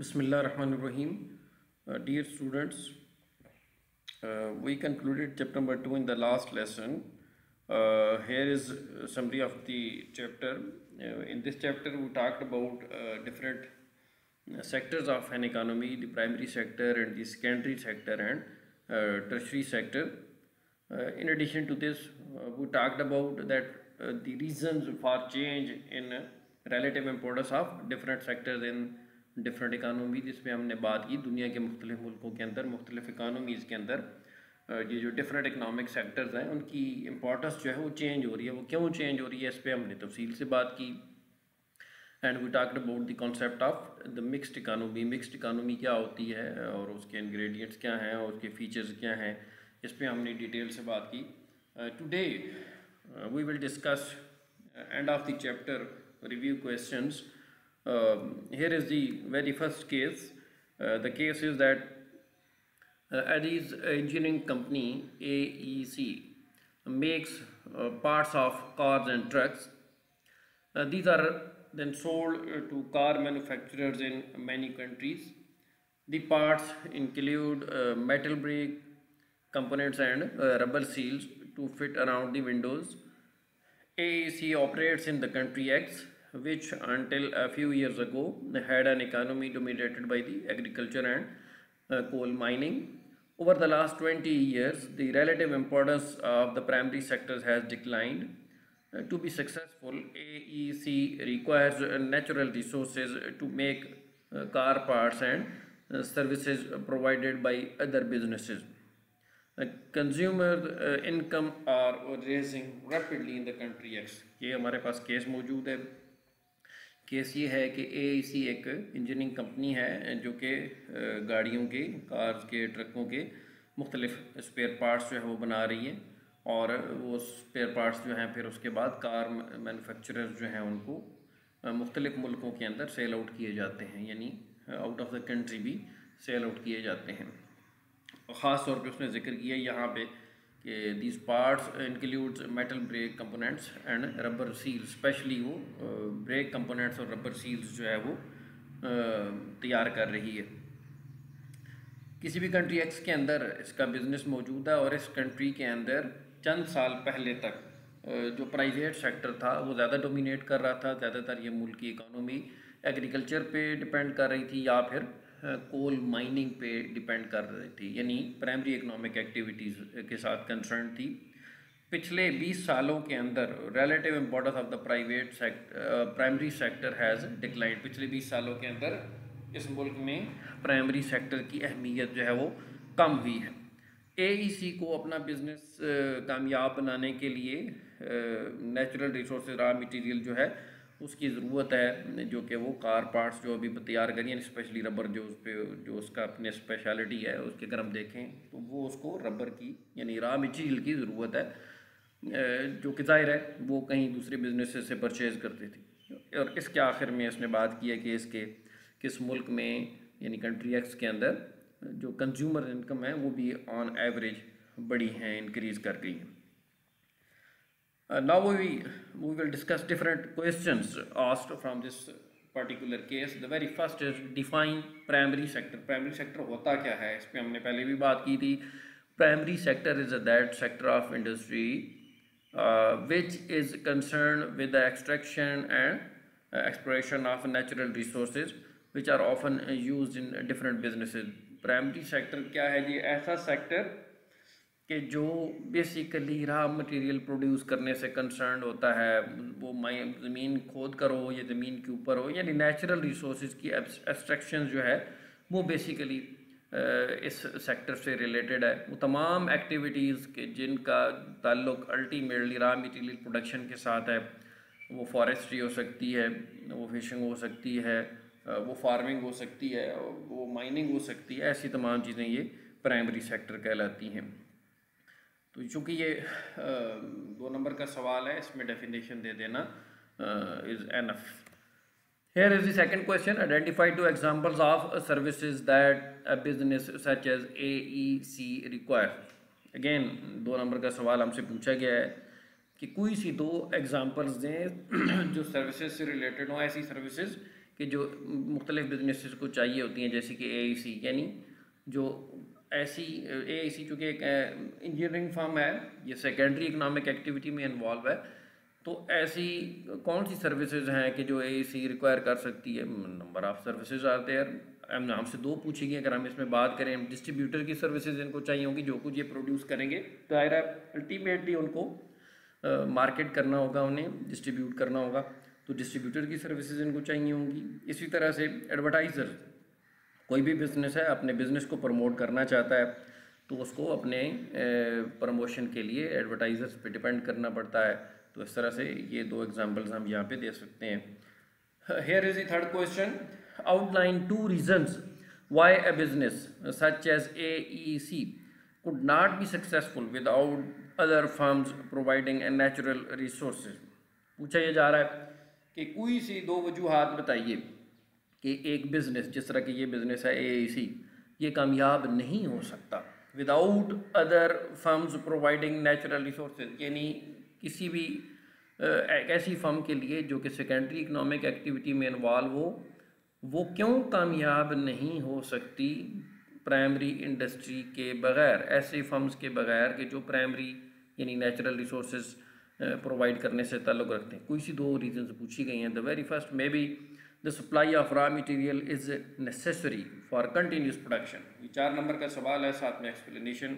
Bismillah Rahman Rahim. Dear students, we concluded chapter number 2 in the last lesson. Here is a summary of the chapter. In this chapter, we talked about different sectors of an economy, the primary sector and the secondary sector and tertiary sector. In addition to this, we talked about that the reasons for change in relative importance of different sectors in different economy, जिसमें हमने बात की दुनिया के मुख्तलिफ मुल्कों के अंदर मुख्तलिफ इकानमीज़ के अंदर ये जो डिफरेंट इकनॉमिक सेक्टर्स हैं उनकी इम्पोर्टेंस जो है वो चेंज हो रही है। वो क्यों चेंज हो रही है इस पर हमने तफसील से बात की। And we talked about the concept of the mixed economy. Mixed economy क्या होती है और उसके इंग्रेडिएंट्स क्या हैं और उसके फीचर्स क्या हैं, इस पर हमने डिटेल से बात की। Today we will discuss end of the chapter review questions. Here is the very first case. The case is that Addis Engineering Company AEC makes parts of cars and trucks. These are then sold to car manufacturers in many countries. The parts include metal brake components and rubber seals to fit around the windows. AEC operates in the country X, which until a few years ago had an economy dominated by the agriculture and coal mining. Over the last 20 years, the relative importance of the primary sectors has declined. To be successful, AEC requires natural resources to make car parts and services provided by other businesses. Consumer income are rising rapidly in the country X. ये हमारे पास case मौजूद है। Case ये है कि AEC एक engineering company है जो कि गाड़ियों के, कार्स के, ट्रकों के मुख्तलिफ स्पेयर पार्ट्स जो है वो बना रही है और वो स्पेयर पार्ट्स जो हैं फिर उसके बाद कार मैन्युफैक्चरर्स जो हैं उनको मुख्तलिफ मुल्कों के अंदर सेल आउट किए जाते हैं, यानी आउट ऑफ द कंट्री भी सेल आउट किए जाते हैं। ख़ास तौर पे उसने जिक्र किया यहाँ पे कि these parts includes metal brake components and rubber seals, specially वो ब्रेक कंपोनेंट्स और रबर सील्स जो है वो तैयार कर रही है। किसी भी कंट्री एक्स के अंदर इसका बिज़नेस मौजूद है और इस कंट्री के अंदर चंद साल पहले तक जो प्राइवेट सेक्टर था वो ज़्यादा डोमिनेट कर रहा था। ज़्यादातर ये मुल्क की इकानमी एग्रीकल्चर पे डिपेंड कर रही थी या फिर कोल माइनिंग पे डिपेंड कर रही थी, यानी प्राइमरी इकोनॉमिक एक्टिविटीज़ के साथ कंसर्न थी। पिछले 20 सालों के अंदर relative importance of the primary sector has declined. पिछले 20 सालों के अंदर इस मुल्क में प्राइमरी सेक्टर की अहमियत जो है वो कम हुई है। AEC को अपना बिज़नेस कामयाब बनाने के लिए नेचुरल रिसोर्स रॉ मटीरियल जो है उसकी ज़रूरत है, जो कि वो कार पार्ट्स जो अभी तैयार करिए, स्पेशली रबर जो उस पर जो उसका अपने स्पेशलिटी है उसके अगर हम देखें तो वो उसको रबर की यानी रॉ मटीरियल की ज़रूरत है, जो कि ज़ाहिर है वो कहीं दूसरे बिजनेस से परचेज़ करते थे। और इसके आखिर में इसने बात की है कि इसके किस मुल्क में यानी कंट्री एक्स के अंदर जो कंज्यूमर इनकम है वो भी ऑन एवरेज बड़ी हैं, इंक्रीज़ कर गई हैं। Now we will discuss different questions asked from this particular case. The very first is define primary sector. Primary sector होता क्या है, इस पर हमने पहले भी बात की थी। Primary sector is that sector of industry which is concerned with the extraction and exploration of natural resources which are often used in different businesses. Primary sector क्या है जी? ऐसा सेक्टर कि जो बेसिकली रॉ मटेरियल प्रोड्यूस करने से concern होता है, वो ज़मीन खोद कर हो या ज़मीन के ऊपर हो, यानी नेचुरल रिसोर्स की एक्सट्रैक्शन जो है वो बेसिकली इस सेक्टर से रिलेटेड है। वो तमाम एक्टिविटीज़ के जिनका ताल्लुक़ अल्टीमेटली रॉ मटेरियल प्रोडक्शन के साथ है, वो फॉरेस्ट्री हो सकती है, वो फिशिंग हो सकती है, वो फार्मिंग हो सकती है, वो माइनिंग हो सकती है, ऐसी तमाम चीज़ें ये प्राइमरी सेक्टर कहलाती हैं। तो चूँकि ये 2 नंबर का सवाल है, इसमें डेफिनेशन दे देना is enough. Here is the second question. Identify 2 examples of services that a business such as AEC requires. Again 2 number का सवाल हमसे पूछा गया है कि कोई सी 2 एग्जांपल्स दें जो सर्विसेज से रिलेटेड हो, ऐसी सर्विसेज कि जो मुख्तलिफ बिजनेस को चाहिए होती हैं, जैसे कि AEC, यानी जो ऐसी AEC चूँकि एक इंजीनियरिंग फर्म है, ये सेकेंडरी इकनॉमिक एक्टिविटी में इन्वॉल्व है, तो ऐसी कौन सी सर्विसेज हैं कि जो AEC रिक्वायर कर सकती है? Number of services are there. हमसे दो पूछी गई। अगर हम इसमें बात करें, डिस्ट्रीब्यूटर की सर्विसेज इनको चाहिए होंगी, जो कुछ ये प्रोड्यूस करेंगे, दायरा अल्टीमेटली उनको मार्केट करना होगा, उन्हें डिस्ट्रीब्यूट करना होगा, तो डिस्ट्रीब्यूटर की सर्विसेज इनको चाहिए होंगी। इसी तरह से एडवर्टाइज़र, कोई भी बिज़नेस है अपने बिज़नेस को प्रमोट करना चाहता है, तो उसको अपने प्रमोशन के लिए एडवर्टाइज़र्स पे डिपेंड करना पड़ता है। तो इस तरह से ये दो एग्जांपल्स हम यहाँ पे दे सकते हैं। Here is the third question, outline 2 reasons why a business such as AEC could not be successful without other firms providing a natural resources। पूछा यह जा रहा है कि कोई सी दो वजूहात बताइए कि एक बिज़नेस, जिस तरह की ये बिज़नेस है AEC, ये कामयाब नहीं हो सकता without other firms providing natural resources, यानी किसी भी एक ऐसी फर्म के लिए जो कि सेकेंडरी इकनॉमिक एक्टिविटी में इन्वॉल्व हो, वो क्यों कामयाब नहीं हो सकती प्राइमरी इंडस्ट्री के बगैर, ऐसे फर्म्स के बगैर कि जो प्राइमरी यानी नेचुरल रिसोर्सेज प्रोवाइड करने से ताल्लुक़ रखते हैं। कोई सी दो रीजंस पूछी गई हैं। The very first may be the supply of raw material is necessary for continuous production. ये 4 नंबर का सवाल है, साथ में एक्सप्लेनेशन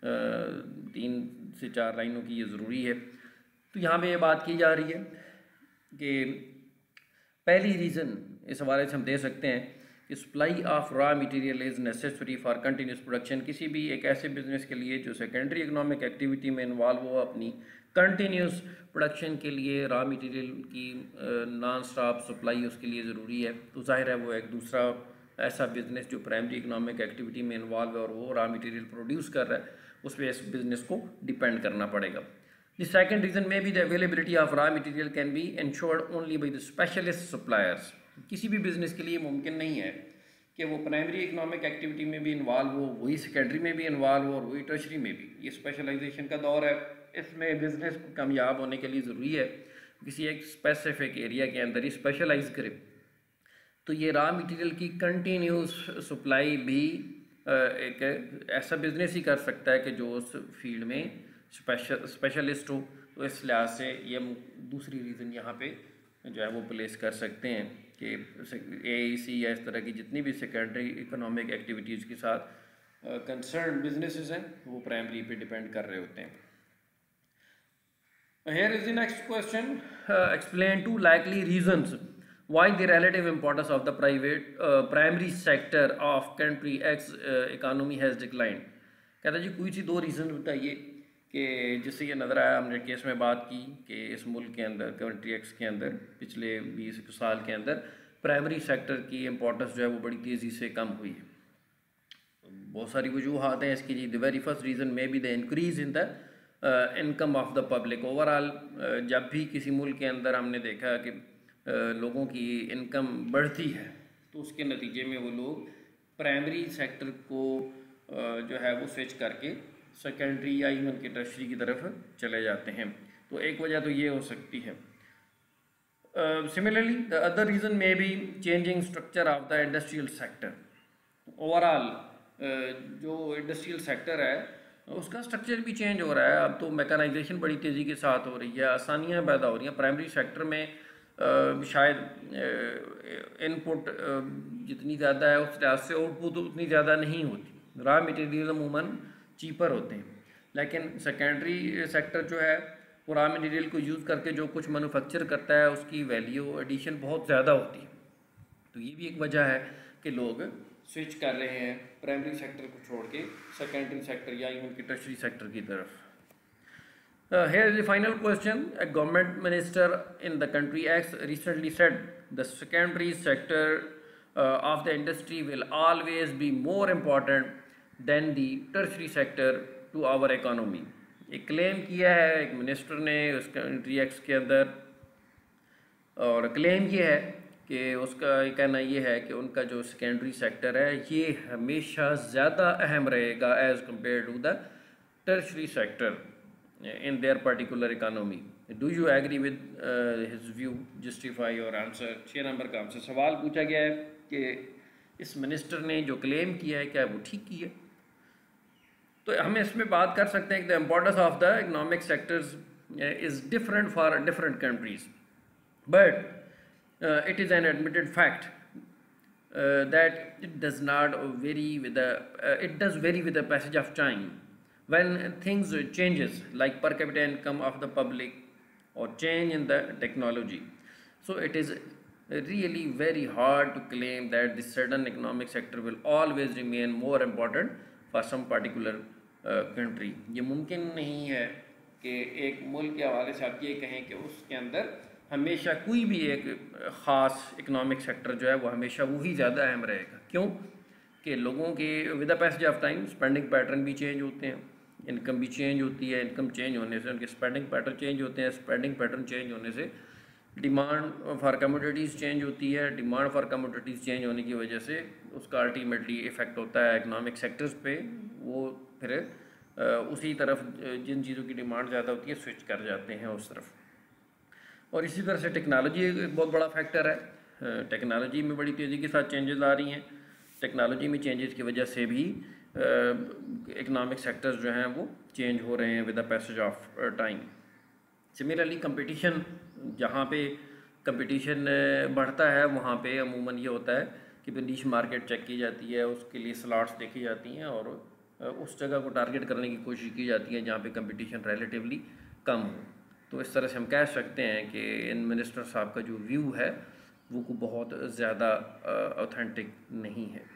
3 से 4 लाइनों की ये ज़रूरी है। तो यहाँ पे ये बात की जा रही है कि पहली रीज़न इस हवाले से हम दे सकते हैं कि supply of raw material is necessary for continuous production. किसी भी एक ऐसे बिज़नेस के लिए जो सेकेंडरी इकनॉमिक एक्टिविटी में इन्वॉल्व हो, अपनी कंटिन्यूस प्रोडक्शन के लिए रॉ मटेरियल की नॉन स्टॉप सप्लाई उसके लिए ज़रूरी है। तो जाहिर है वो एक दूसरा ऐसा बिज़नेस जो प्राइमरी इकनॉमिक एक्टिविटी में इन्वॉल्व है और वो रॉ मटेरियल प्रोड्यूस कर रहा है, उस पर इस बिज़नेस को डिपेंड करना पड़ेगा। The second reason may be the availability of raw material can be ensured only by the specialist suppliers। किसी भी बिज़नेस के लिए मुमकिन नहीं है कि वो प्राइमरी इकनॉमिक एक्टिविटी में भी इन्वॉल्व हो, वही सेकेंडरी में भी इन्वॉल्व हो और वही टर्शरी में भी। ये स्पेशलाइजेशन का दौर है। इसमें बिज़नेस को कामयाब होने के लिए ज़रूरी है किसी एक स्पेसिफिक एरिया के अंदर ही स्पेशलाइज करे। तो ये रॉ मटेरियल की कंटिन्यूस सप्लाई भी एक ऐसा बिज़नेस ही कर सकता है कि जो उस फील्ड में स्पेशलिस्ट हो। तो इस लिहाज से ये दूसरी रीज़न यहाँ पे जो है वो प्लेस कर सकते हैं कि AEC या इस तरह की जितनी भी सेकेंडरी इकोनॉमिक एक्टिविटीज़ के साथ कंसर्न बिजनेसेस हैं वो प्राइमरी पे डिपेंड कर रहे होते हैं। Here is the next question, explain 2 likely reasons why the relative importance of the primary sector of country X economy has declined। कहता है जी कोई सी दो रीज़न बताइए कि जिससे ये नज़र आया, हमने केस में बात की कि इस मुल्क के अंदर, कंट्री एक्स के अंदर पिछले 20 साल के अंदर प्राइमरी सेक्टर की इम्पोर्टेंस जो है वो बड़ी तेज़ी से कम हुई है। बहुत सारी वजूहात हैं इसकी जी। The very first reason may be the increase in the income of the public overall. जब भी किसी मुल्क के अंदर हमने देखा कि लोगों की इनकम बढ़ती है तो उसके नतीजे में वो लोग प्राइमरी सेक्टर को जो है वो स्विच करके सेकेंडरी या इवन के टर्शरी की तरफ चले जाते हैं। तो एक वजह तो ये हो सकती है। Similarly the other reason may be changing structure of the industrial sector. Overall जो इंडस्ट्रियल सेक्टर है उसका स्ट्रक्चर भी चेंज हो रहा है। अब तो मैकेनाइजेशन बड़ी तेज़ी के साथ हो रही है, आसानियाँ पैदा हो रही हैं। प्राइमरी सेक्टर में शायद इनपुट जितनी ज़्यादा है उस लिहाज से आउटपुट उतनी ज़्यादा नहीं होती। रॉ मटेरियल अमूमन चीपर होते हैं, लेकिन सेकेंडरी सेक्टर जो है वो रॉ मटेरियल को यूज़ करके जो कुछ मैन्युफैक्चर करता है उसकी वैल्यू एडिशन बहुत ज़्यादा होती है। तो ये भी एक वजह है कि लोग स्विच कर रहे हैं प्राइमरी सेक्टर को छोड़ के सेकेंडरी सेक्टर या इवन की टर्शरी सेक्टर की तरफ। Here is the final question. A government minister in the country X recently said the secondary sector of the industry will always be more important than the tertiary sector to our economy। एक claim किया है एक minister ने उस country x के अंदर, और claim ये है कि उसका कहना ये है कि उनका जो सेकेंडरी सेक्टर है ये हमेशा ज़्यादा अहम रहेगा as compare to the tertiary sector in their particular economy. Do you agree with his view, justify और आंसर। 6 नंबर का हमसे सवाल पूछा गया है कि इस मिनिस्टर ने जो क्लेम किया है क्या वो ठीक किया। तो हम इसमें बात कर सकते हैं कि the importance of the economic sectors is different for different countries, but it is an admitted fact that it does not vary with the it does vary with the passage of time when things changes like per capita income of the public or change in the technology. So it is really very hard to claim that this certain economic sector will always remain more important for some particular country. ये मुमकिन नहीं है कि एक मुल्क के हवाले से आप ये कहें कि उसके अंदर हमेशा कोई भी एक ख़ास इकनॉमिक सेक्टर जो है वो हमेशा वही ज़्यादा अहम रहेगा। क्यों कि लोगों के with the passage of time spending pattern भी चेंज होते हैं, इनकम भी चेंज होती है, इनकम चेंज होने से उनके स्पेंडिंग पैटर्न चेंज होते हैं, स्पेंडिंग पैटर्न चेंज होने से डिमांड फॉर कमोडिटीज़ चेंज होती है, डिमांड फॉर कमोडिटीज़ चेंज होने की वजह से उसका अल्टीमेटली इफ़ेक्ट होता है इकनॉमिक सेक्टर्स पे। वो फिर उसी तरफ जिन चीज़ों की डिमांड ज़्यादा होती है स्विच कर जाते हैं उस तरफ। और इसी तरह से टेक्नोलॉजी एक बहुत बड़ा फैक्टर है। टेक्नोलॉजी में बड़ी तेज़ी के साथ चेंजेस आ रही हैं, टेक्नोलॉजी में चेंजेस की वजह से भी इकनॉमिक सेक्टर्स जो हैं वो चेंज हो रहे हैं with the passage of time. Similarly competition, जहाँ पे कंपटीशन बढ़ता है वहाँ पे अमूमन ये होता है कि नीश मार्केट चेक की जाती है, उसके लिए स्लॉट्स देखी जाती हैं और उस जगह को टारगेट करने की कोशिश की जाती है जहाँ पे कंपटीशन रिलेटिवली कम हो। तो इस तरह से हम कह सकते हैं कि इन मिनिस्टर साहब का जो व्यू है वो बहुत ज़्यादा ऑथेंटिक नहीं है।